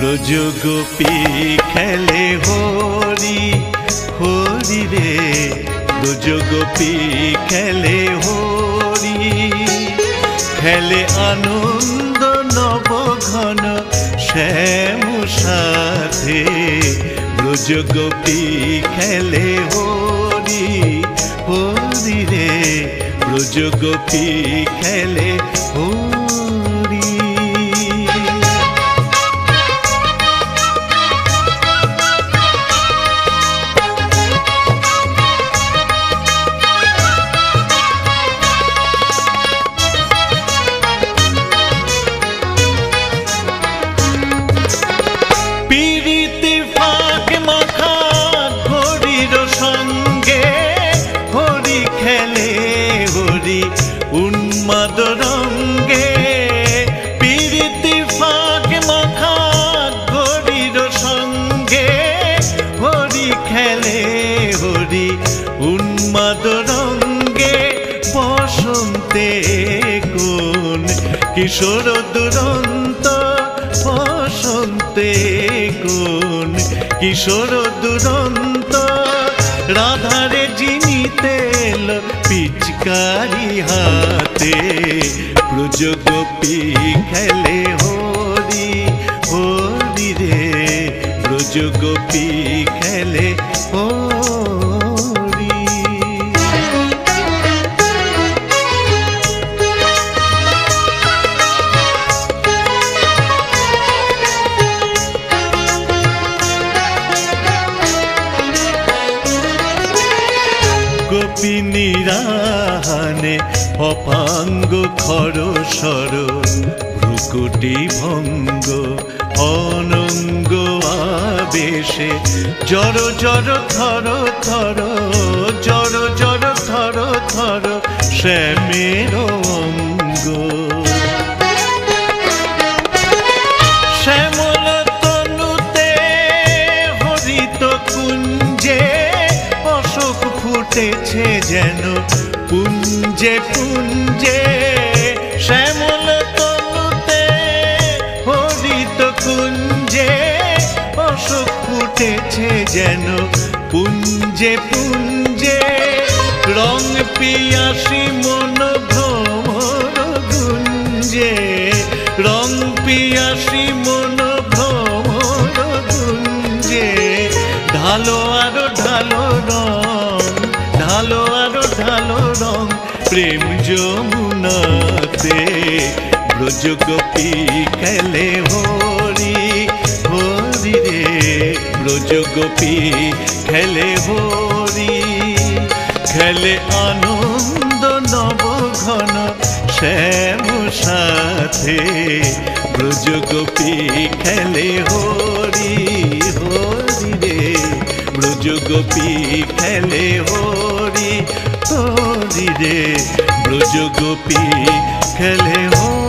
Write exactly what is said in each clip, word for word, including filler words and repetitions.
ব্রজ গোপী খেলে হরি হরি রে, ব্রজ গোপী খেলে হরি, খেলে আনন্দ নব ঘন শ্যাম সাথে, ব্রজ গোপী খেলে হরি হরি রে, ব্রজ গোপী খেলে হরি। পিরিতি ফাঁক মাখা ঘড়ির সঙ্গে হরি খেলে হরি উন্মাদ রঙ্গে, পিরিতি ফাঁক মাখা ঘড়ির সঙ্গে হরি খেলে হরি উন্মাদ রঙ্গে, বসন্তে কোন কিশোর দুরন্ত, বসন্তে কোন কিশোর দুরন্ত, রাধারে জিনিতে এলো পিচকারি হাতে, ব্রজ গোপী খেলে হরি হরি রে, ব্রজ গোপী খেলে হরি। গোপিনী রাহানে অপাঙ্গ খর সর, ভ্রুকুটি ভঙ্গ অনঙ্গ আবেশে, জর জর থর থর, জর জর থর থর শ্যামের অঙ্গ, শ্যামল তনুতে হরিত কুঞ্জে, অশোক ফুটেছে যেন পুঞ্জে পুঞ্জে, শ্যামল তনুতে হরিত কুঞ্জে, অশোক ফুটেছে যেন পুঞ্জে পুঞ্জে, রং পিয়াসী মন ভ্রমর গুঞ্জে, রং পিয়াসী মন ভ্রমর গুঞ্জে, ঢালো আরো ঢালো রং, ঢালো আরো ঢালো রং প্রেম যমুনাতে, ব্রজ গোপী খেলে হরি হরি রে, ব্রজ গোপী খেলে হরি, খেলে আনন্দ নব ঘন শ্যাম সাথে, ব্রজ গোপী খেলে হরি হরি রে, ব্রজ গোপী খেলে হরি হরি রে, ব্রজ গোপী খেলে হরি।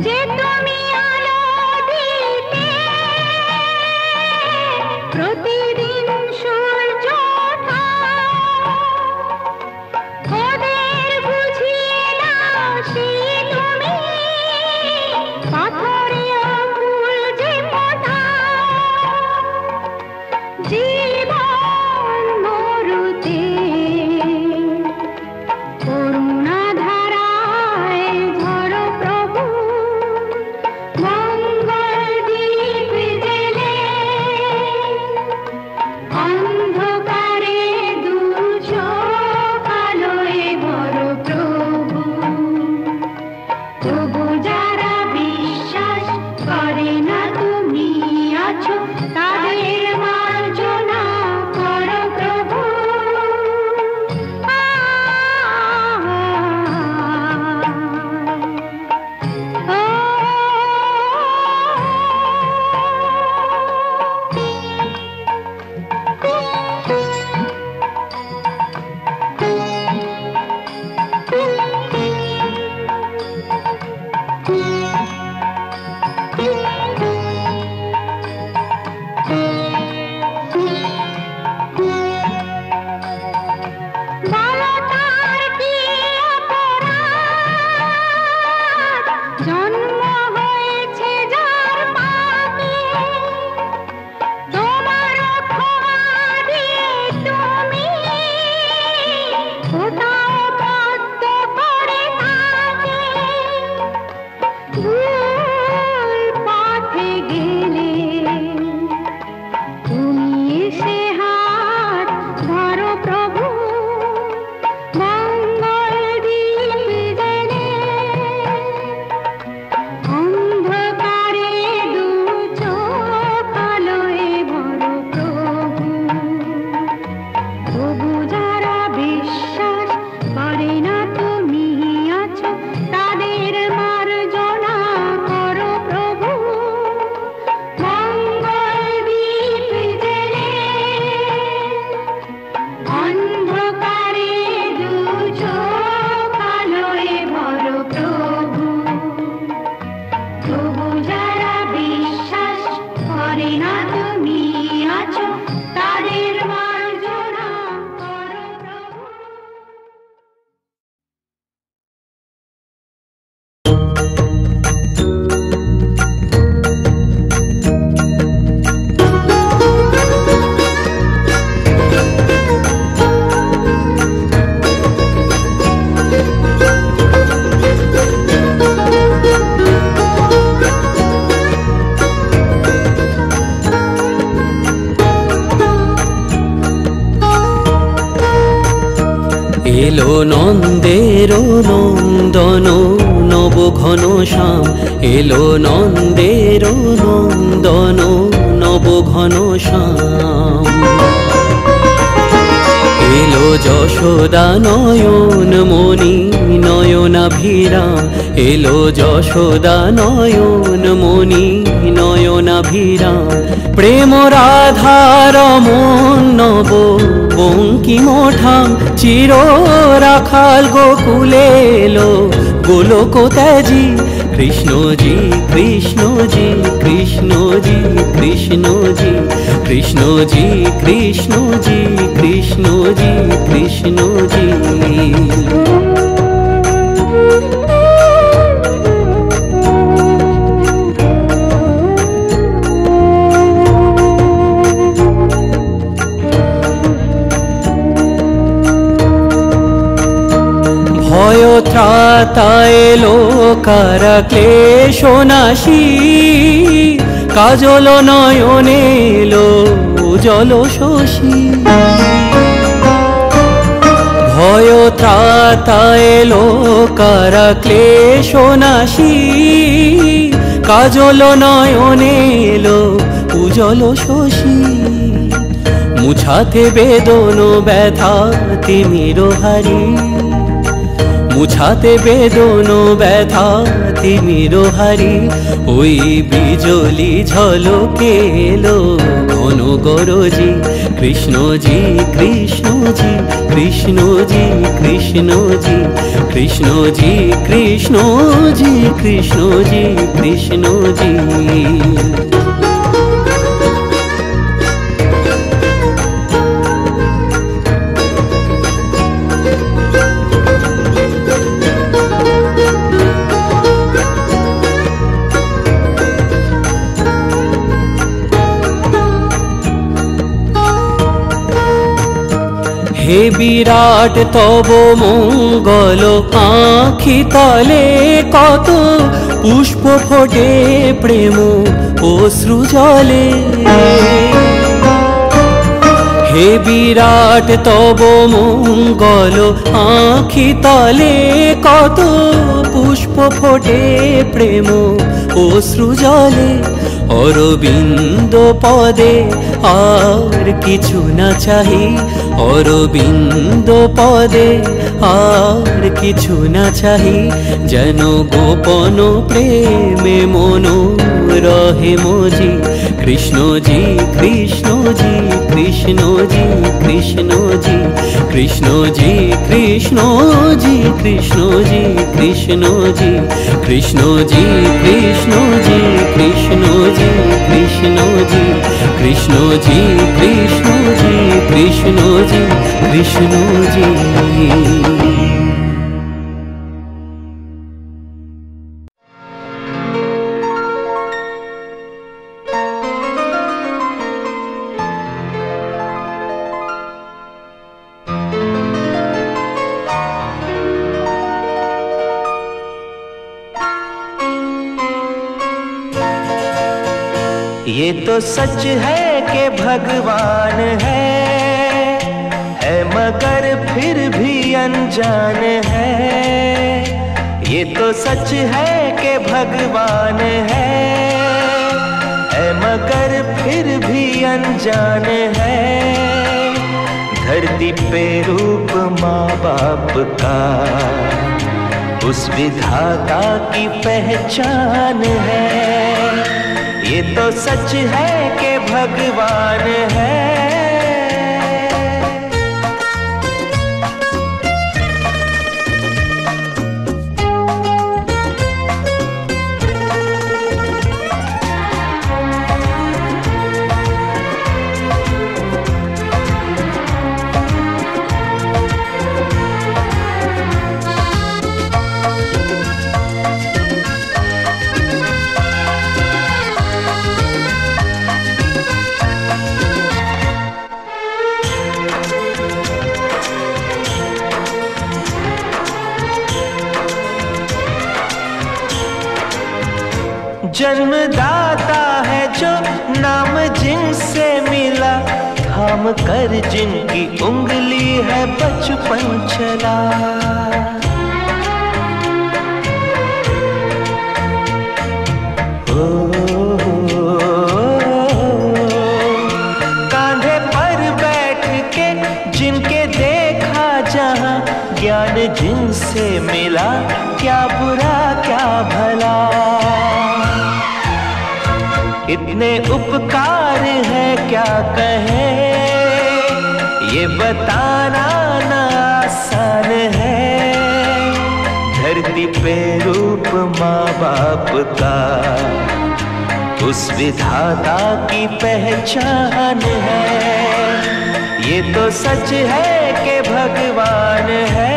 এলো নন্দের নন্দন নব ঘন শ্যাম, এলো নন্দের নন্দন নব ঘন শ্যাম। এলো যশোদা নয়ন মণি নয়নাভিরাম, এলো যশোদা নয়ন মণি নয়নাভিরাম। প্রেম রাধার মন নব বঙ্কিমঠাম, চির রাখাল গোকুলে এলো গোলক ত্যাজি। কৃষ্ণজি কৃষ্ণজি কৃষ্ণজি কৃষ্ণজি কৃষ্ণজি কৃষ্ণজি কৃষ্ণজি কৃষ্ণজি। ভয় ত্রাতা এলো কারা ক্লেশ নাশী, কাজল নয়নে এলো উজ্জ্বল শশী। ভয় ত্রাতা এলো কারা ক্লেশ নাশী, কাজল নয়নে এলো উজ্জ্বল শশী। মুছাতে বেদন ব্যথা তিমির হারি, মুছাতে বেদনো ব্যথা তিমির হারি। ওই বিজলি ঝলকে এলো ঘন গরজি, কৃষ্ণজি কৃষ্ণজি কৃষ্ণজি কৃষ্ণজি কৃষ্ণজি কৃষ্ণজি কৃষ্ণজি কৃষ্ণজি। হে বিরাট তব মঙ্গল আঁখি তলে কত পুষ্প ফোটে প্রেম অশ্রু জলে। হে বিরাট তব মঙ্গল আঁখি তলে কত পুষ্প ফোটে প্রেম অশ্রু জলে। অরবিন্দ পদে আর কিছু না চাহি, অরবিন্দ পদে আর কিছু না চাহি। যেন গোপন প্রেমে মন রহে মজি, কৃষ্ণজি কৃষ্ণজি কৃষ্ণজি কৃষ্ণজি কৃষ্ণজি কৃষ্ণজি কৃষ্ণজি কৃষ্ণজি কৃষ্ণজি কৃষ্ণজি কৃষ্ণজি কৃষ্ণজি কৃষ্ণজি কৃষ্ণজি কৃষ্ণজি কৃষ্ণজি। ये तो सच है कि भगवान है, है मगर फिर भी अनजान है। ये तो सच है कि भगवान है, है मगर फिर भी अनजान है। धरती पे रूप माँ बाप का उस विधाता की पहचान है। ये तो सच है कि भगवान है। जन्मदाता है जो नाम जिनसे मिला, थाम कर जिनकी उंगली है बचपन चला। ओ, कांधे पर बैठ के जिनके देखा जहां, ज्ञान जिनसे मिला क्या बुरा क्या भला। इतने उपकार है क्या कहे, ये बताना ना आसान है। धरती पे रूप माँ बाप का उस विधाता की पहचान है। ये तो सच है कि भगवान है।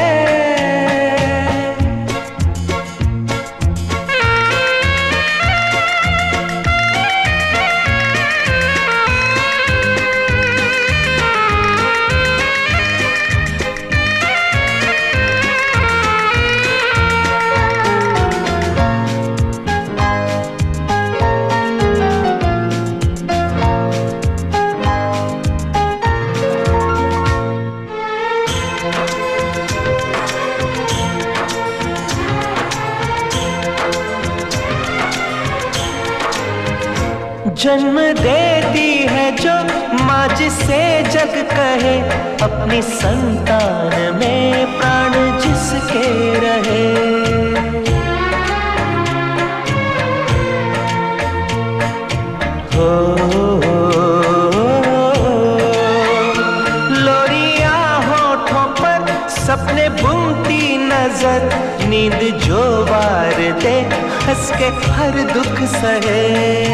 जन्म देती है जो माँ जिसे जग कहे, अपनी संतान में प्राण जिसके सपने बुनती नजर, नींद जो वार दे, हंस के हर दुख सहे।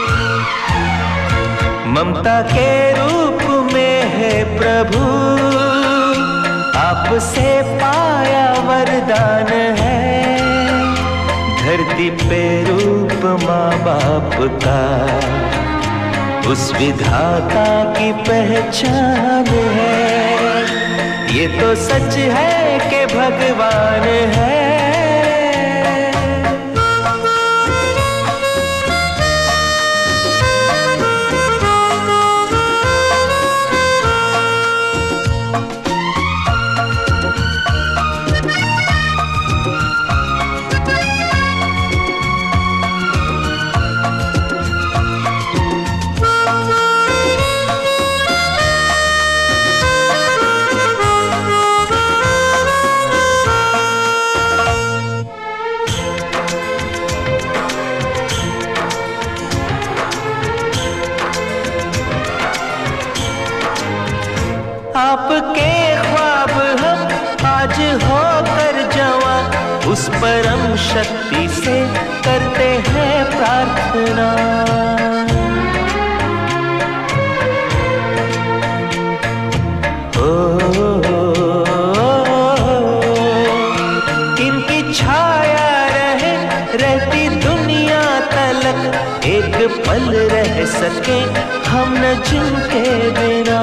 ममता के रूप में है प्रभु, आपसे पाया वरदान है। धरती पे रूप माँ बाप का, उस विधाता की पहचान है। ये तो सच है कि भगवान है। आपके ख्वाब हम आज होकर जवां, उस परम शक्ति से करते हैं प्रार्थना। ओ, ओ, ओ, इनकी छाया रहे रहती दुनिया तलक, एक पल रह सके हम न जिनके बिना।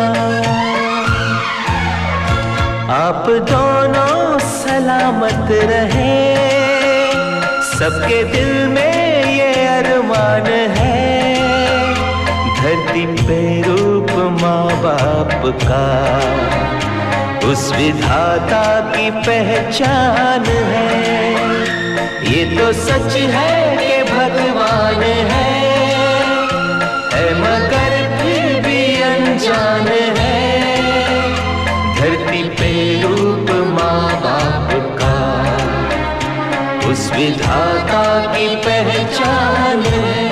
आप दोनों सलामत रहे, सबके दिल में ये अरमान है। धरती पे रूप माँ बाप का, उस विधाता की पहचान है। ये तो सच है कि भगवान है, है मगर फिर भी अनजान है। धरती पे रूप माँ बाप का, उस विधाता की पहचान है।